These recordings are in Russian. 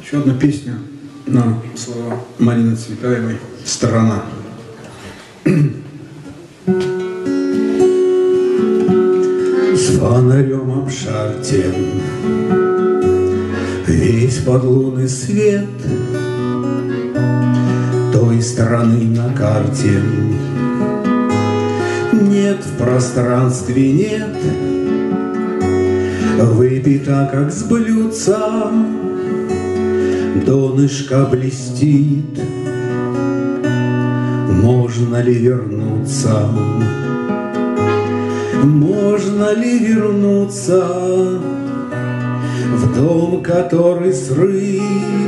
Еще одну песню на слова Марины Цветаевой «Страна». С фонарем обшарьте весь подлунный свет той страны на карте. Нет в пространстве, нет, выпита, как с блюдца, донышко блестит. Можно ли вернуться? Можно ли вернуться в дом, который срыт?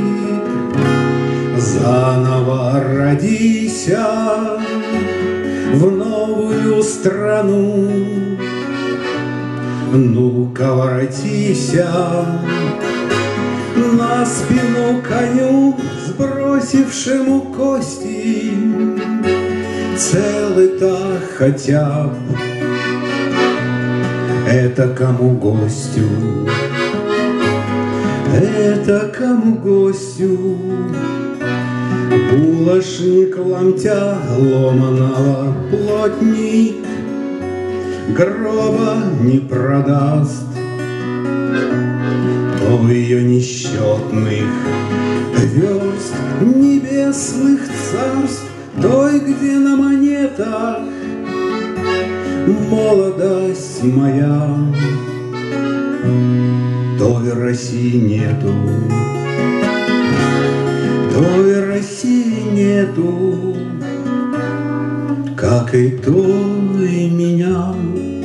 Заново родися в новую страну. Ну-ка, воротися на спину коню, сбросившему кости. Целый-то хотя б это кому гостю, это кому гостю. Булочник ломтя ломаного плотник гроба не продаст. То ее несчетных верст небесных царств, той, где на монетах молодость моя, той России нету, той России нету, как и той меня.